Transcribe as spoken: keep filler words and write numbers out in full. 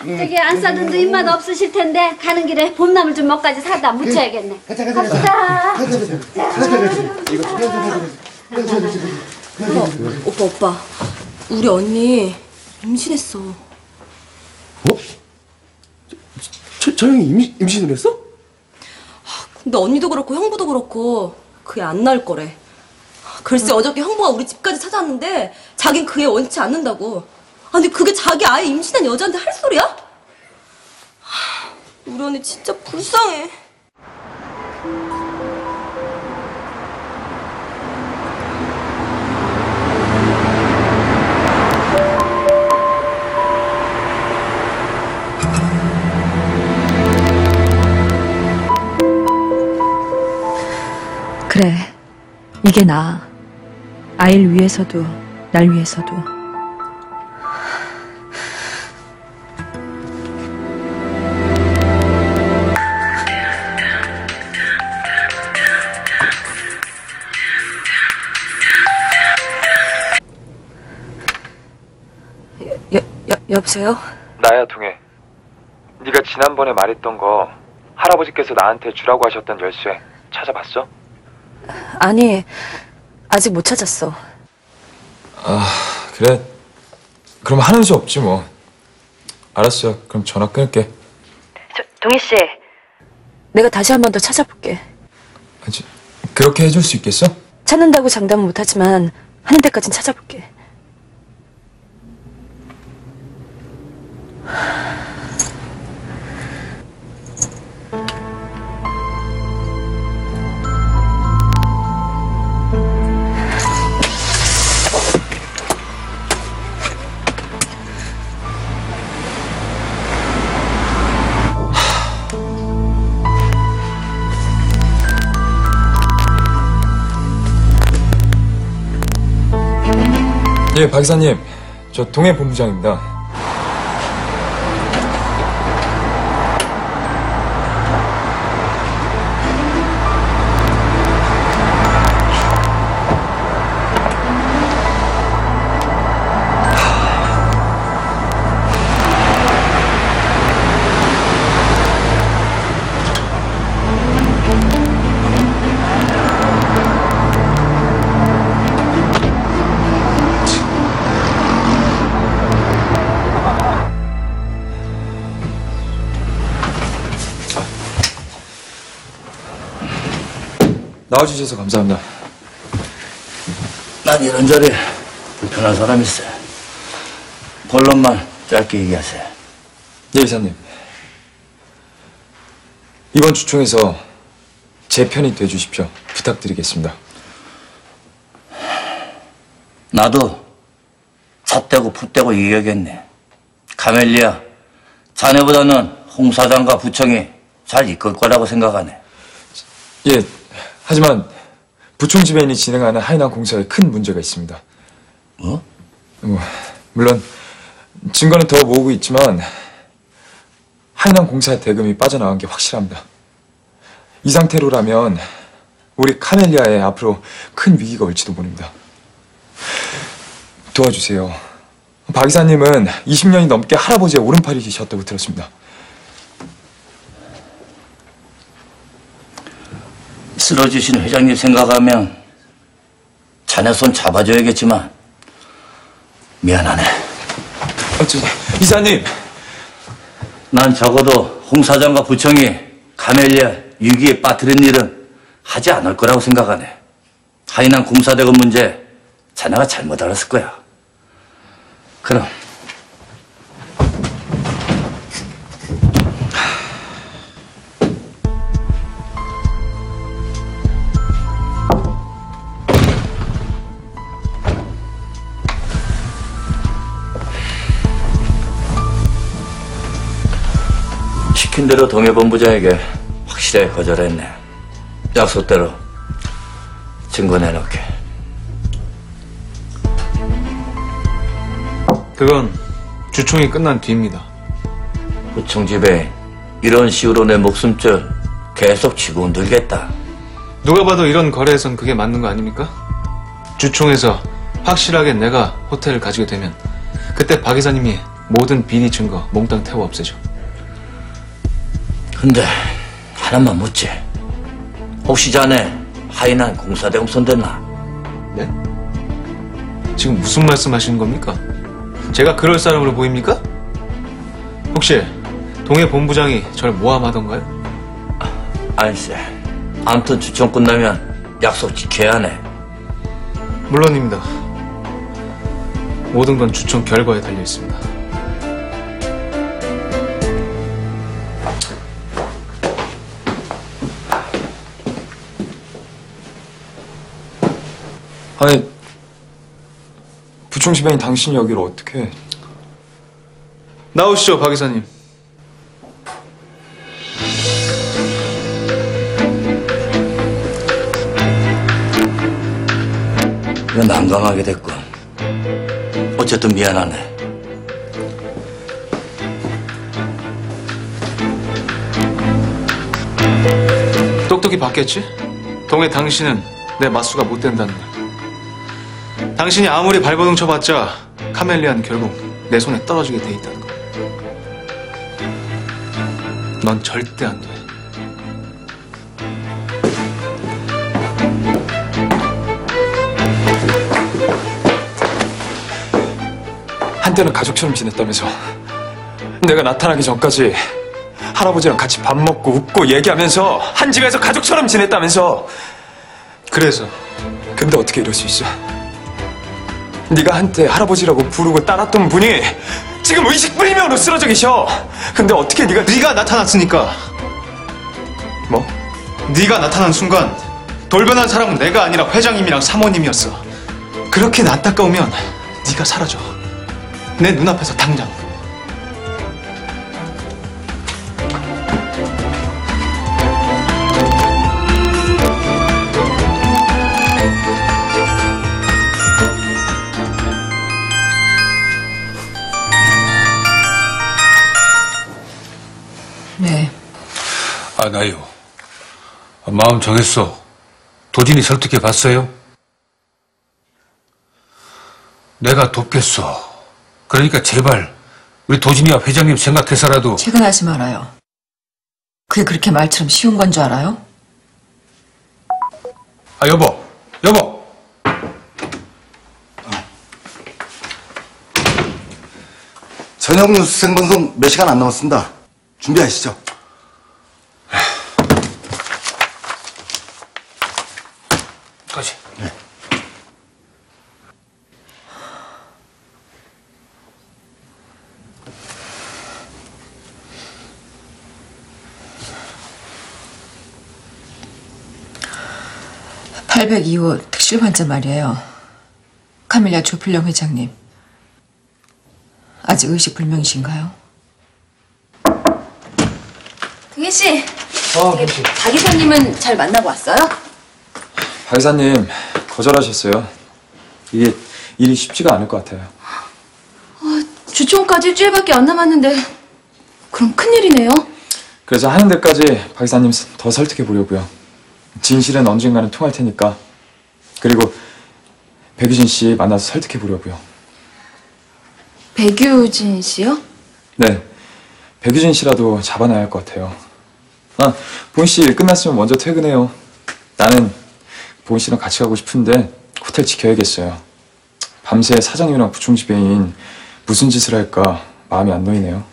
저기 안 싸든도 입맛 없으실 텐데 가는 길에 봄나물 좀 몇 가지 사다 무쳐야겠네. 가자 가자 갑시다. 어, 오빠 오빠 우리 언니 임신했어. 어? 저, 저 형이 임신, 임신을 했어? 근데 언니도 그렇고 형부도 그렇고 그게 안 나을 거래. 글쎄 어. 어저께 형부가 우리 집까지 찾아왔는데 자긴 그게 원치 않는다고. 아니 그게 자기 아예 임신한 여자한테 할 소리야? 하, 우리 언니 진짜 불쌍해. 그래, 이게 나아. 아이를 위해서도 날 위해서도. 여, 여, 여보세요? 나야 동해. 네가 지난번에 말했던 거 할아버지께서 나한테 주라고 하셨던 열쇠 찾아봤어? 아니, 아직 못 찾았어. 아, 그래. 그럼 하는 수 없지 뭐. 알았어. 그럼 전화 끊을게. 저, 동희씨. 내가 다시 한 번 더 찾아볼게. 아직 그렇게 해줄 수 있겠어? 찾는다고 장담은 못하지만 하는 데까진 찾아볼게. 예, 박 이사님. 저 동해 본부장입니다. 나와주셔서 감사합니다. 난 이런 자리에 불편한 사람 있어요. 본론만 짧게 얘기하세요. 예, 이사님. 이번 주총에서 제 편이 돼주십시오. 부탁드리겠습니다. 나도 잣대고 풋대고 얘기하겠네. 카멜리아, 자네보다는 홍 사장과 부청이 잘 이끌 거라고 생각하네. 예, 하지만 부총 지배인이 진행하는 하이난 공사에 큰 문제가 있습니다. 뭐? 뭐 물론 증거는 더 모으고 있지만 하이난 공사 대금이 빠져나간 게 확실합니다. 이 상태로라면 우리 카멜리아에 앞으로 큰 위기가 올지도 모릅니다. 도와주세요. 박 이사님은 이십 년이 넘게 할아버지의 오른팔이셨다고 들었습니다. 쓰러지신 회장님 생각하면 자네 손 잡아줘야겠지만 미안하네. 아, 저, 이사님! 난 적어도 홍 사장과 부청이 카멜리아 위기에 빠뜨린 일은 하지 않을 거라고 생각하네. 하이난 공사대금 문제 자네가 잘못 알았을 거야. 그럼 시킨 대로 동해본부장에게 확실하게 거절했네. 약속대로 증거 내놓게. 그건 주총이 끝난 뒤입니다. 부총 지배인, 이런 식으로 내 목숨줄 계속 쥐고 흔들겠다. 누가 봐도 이런 거래에선 그게 맞는 거 아닙니까? 주총에서 확실하게 내가 호텔을 가지게 되면 그때 박 이사님이 모든 비리 증거 몽땅 태워 없애죠. 근데 하나만 묻지. 혹시 자네 하인한 공사대금 손댔나? 네? 지금 무슨 말씀 하시는 겁니까? 제가 그럴 사람으로 보입니까? 혹시 동해 본부장이 절 모함하던가요? 아니세. 아무튼 주총 끝나면 약속 지켜야 하네. 물론입니다. 모든 건 주총 결과에 달려 있습니다. 아니, 부총시장인 당신이 여기를 어떻게... 나오시죠, 박 이사님. 이거 난감하게 됐군. 어쨌든 미안하네. 똑똑히 봤겠지? 동해 당신은 내 맞수가 못 된다는 걸. 당신이 아무리 발버둥 쳐봤자 카멜리아는 결국 내 손에 떨어지게 돼 있다는 거. 넌 절대 안 돼. 한때는 가족처럼 지냈다면서. 내가 나타나기 전까지 할아버지랑 같이 밥 먹고 웃고 얘기하면서 한 집에서 가족처럼 지냈다면서. 그래서 근데 어떻게 이럴 수 있어? 네가 한때 할아버지라고 부르고 따랐던 분이 지금 의식불명으로 쓰러져 계셔. 근데 어떻게 네가 네가 나타났으니까. 뭐? 네가 나타난 순간 돌변한 사람은 내가 아니라 회장님이랑 사모님이었어. 그렇게 안타까우면 네가 사라져. 내 눈앞에서 당장. 네. 아, 나요. 마음 정했어. 도진이 설득해 봤어요? 내가 돕겠어. 그러니까 제발 우리 도진이와 회장님 생각해서라도. 퇴근하지 말아요. 그게 그렇게 말처럼 쉬운 건 줄 알아요? 아, 여보. 여보. 저녁 뉴스 생방송 몇 시간 안 남았습니다. 준비하시죠. 가지. 네. 팔백이 호 특실 환자 말이에요. 카밀리아 조필령 회장님. 아직 의식불명이신가요? 등혜 씨. 어, 박 이사님은 잘 만나고 왔어요? 박 이사님 거절하셨어요. 이게 일이 쉽지가 않을 것 같아요. 주총까지 일주일밖에 안 남았는데 그럼 큰일이네요. 그래서 하는 데까지 박 이사님 더 설득해 보려고요. 진실은 언젠가는 통할 테니까. 그리고 백유진 씨 만나서 설득해 보려고요. 백유진 씨요? 네, 백유진 씨라도 잡아놔야 할 것 같아요. 아, 보은 씨 일 끝났으면 먼저 퇴근해요. 나는 보은 씨랑 같이 가고 싶은데 호텔 지켜야겠어요. 밤새 사장님이랑 부총지배인 무슨 짓을 할까 마음이 안 놓이네요.